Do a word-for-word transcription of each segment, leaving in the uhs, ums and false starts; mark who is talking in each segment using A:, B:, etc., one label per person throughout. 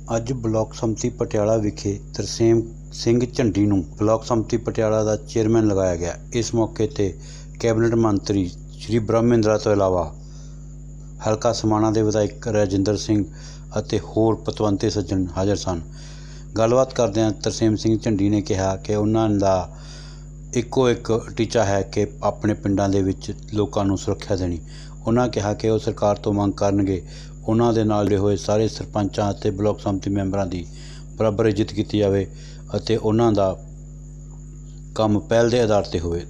A: ਅੱਜ ਬਲਾਕ ਸੰਮਤੀ ਪਟਿਆਲਾ ਵਿਖੇ ਤਰਸੇਮ ਸਿੰਘ ਝੰਡੀ ਨੂੰ ਬਲਾਕ ਸੰਮਤੀ ਪਟਿਆਲਾ ਦਾ ਚੇਅਰਮੈਨ ਲਗਾਇਆ ਗਿਆ। ਇਸ ਮੌਕੇ ਤੇ ਕੈਬਨਿਟ ਮੰਤਰੀ ਸ਼੍ਰੀ ਬ੍ਰਹਮ ਮਹਿੰਦਰਾ ਤੋਂ ਇਲਾਵਾ ਹਲਕਾ ਸਮਾਣਾ ਦੇ ਵਿਧਾਇਕ ਰਾਜਿੰਦਰ ਸਿੰਘ ਅਤੇ ਹੋਰ ਪਤਵੰਤੇ ਸੱਜਣ ਹਾਜ਼ਰ ਸਨ। ਗੱਲਬਾਤ ਕਰਦਿਆਂ ਤਰਸੇਮ ਸਿੰਘ ਝੰਡੀ ਨੇ ਕਿਹਾ ਕਿ ਉਹਨਾਂ ਦਾ ਇੱਕੋ ਇੱਕ ਟੀਚਾ ਹੈ ਕਿ ਆਪਣੇ ਪਿੰਡਾਂ ਦੇ ਵਿੱਚ ਲੋਕਾਂ ਨੂੰ ਸੁਰੱਖਿਆ ਦੇਣੀ। ਉਹਨਾਂ ਕਿਹਾ ਕਿ ਉਹ ਸਰਕਾਰ ਤੋਂ ਮੰਗ ਕਰਨਗੇ ਉਹਨਾਂ ਦੇ ਨਾਲ ਜੁੜੇ ਹੋਏ ਸਾਰੇ ਸਰਪੰਚਾਂ ਅਤੇ ਬਲਾਕ ਸੰਮਤੀ ਮੈਂਬਰਾਂ ਦੀ ਬਰਾਬਰ ਇੱਜ਼ਤ ਕੀਤੀ ਜਾਵੇ ਅਤੇ ਉਹਨਾਂ ਦਾ ਕੰਮ ਪਹਿਲ ਦੇ ਆਧਾਰ 'ਤੇ ਹੋਵੇ।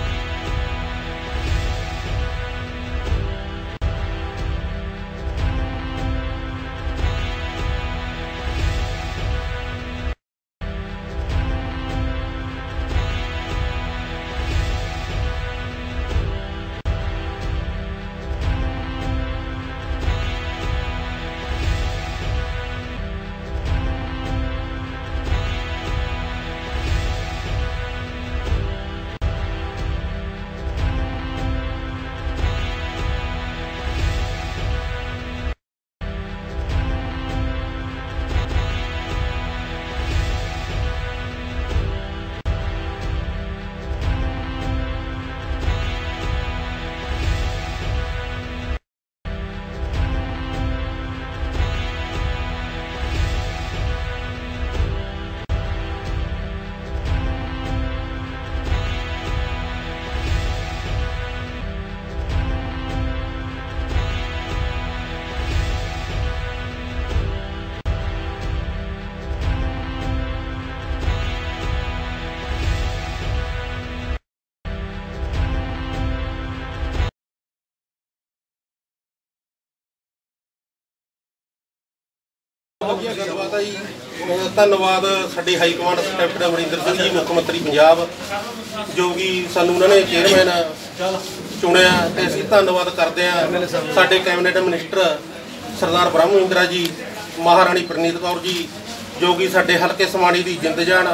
B: ਵਧੀਆ ਗੱਲਬਾਤ ਹੈ ਜੀ। ਧੰਨਵਾਦ ਸਾਡੇ high command captain Amarinder Singh ji, ਮੁੱਖ ਮੰਤਰੀ ਪੰਜਾਬ, ਜੋ ਕਿ ਸਾਨੂੰ ਉਹਨਾਂ ਨੇ ਚੇਅਰਮੈਨ ਚੁਣਿਆ ਤੇ ਅਸੀਂ ਧੰਨਵਾਦ ਕਰਦੇ ਹਾਂ। ਸਾਡੇ ਕੈਬਨਿਟ ਮਿਨਿਸਟਰ ਸਰਦਾਰ ਬ੍ਰਹਮ ਮਹਿੰਦਰਾ ਜੀ, ਮਹਾਰਾਣੀ ਪ੍ਰਨੀਤ ਕੌਰ ਜੀ, ਜੋ ਕਿ ਸਾਡੇ ਹਲਕੇ ਸਮਾਣੇ ਦੀ ਜਿੰਦ ਜਾਨ,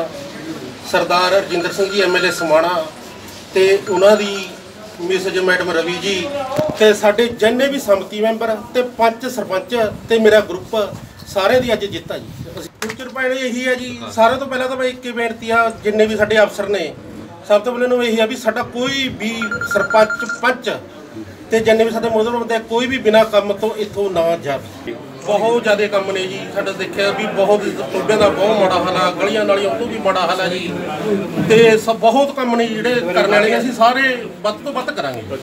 B: ਸਰਦਾਰ Rajinder Singh ji M L A Samana, ਤੇ ਉਹਨਾਂ ਦੀ ਮਿਸਜ ਮੈਡਮ ਰਵੀ ਜੀ, ਤੇ ਸਾਡੇ ਜਿੰਨੇ ਵੀ ਸੰਮਤੀ ਮੈਂਬਰ ਤੇ ਪੰਚ ਸਰਪੰਚ ਤੇ ਮੇਰਾ ਗਰੁੱਪ ਸਾਰੇ ਦੀ ਅੱਜ ਜਿੱਤ ਆ ਜੀ। ਫਿਊਚਰ ਪਲਾਨ ਇਹੀ ਹੈ ਜੀ। ਸਾਰਿਆਂ ਤੋਂ ਪਹਿਲਾਂ ਤਾਂ ਮੈਂ ਇੱਕ ਹੀ ਬੇਨਤੀ ਆ, ਜਿੰਨੇ ਵੀ ਸਾਡੇ ਅਫਸਰ ਨੇ, ਸਭ ਤੋਂ ਪਹਿਲਾਂ ਨੂੰ ਇਹੀ ਆ ਵੀ ਸਾਡਾ ਕੋਈ ਵੀ ਸਰਪੰਚ ਪੰਚ ਤੇ ਜਿੰਨੇ ਵੀ ਸਾਡੇ ਮੋਹਤਬਰ ਬੰਦੇ, ਕੋਈ ਵੀ ਬਿਨਾਂ ਕੰਮ ਤੋਂ ਇੱਥੋਂ ਨਾ ਜਾਵੇ। ਬਹੁਤ ਜ਼ਿਆਦਾ ਕੰਮ ਨੇ ਜੀ। ਸਾਡਾ ਦੇਖਿਆ ਵੀ ਬਹੁਤ ਟੋਬਿਆਂ ਦਾ ਬਹੁਤ ਮਾੜਾ ਹਾਲ ਆ, ਗਲੀਆਂ ਨਾਲੀਆਂ ਤੋਂ ਵੀ ਮਾੜਾ ਹਾਲ ਆ ਜੀ, ਤੇ ਸਭ ਬਹੁਤ ਕੰਮ ਨੇ ਜਿਹੜੇ ਕਰਨ ਵਾਲੇ। ਅਸੀਂ ਸਾਰੇ ਵੱਧ ਤੋਂ ਵੱਧ ਕਰਾਂਗੇ।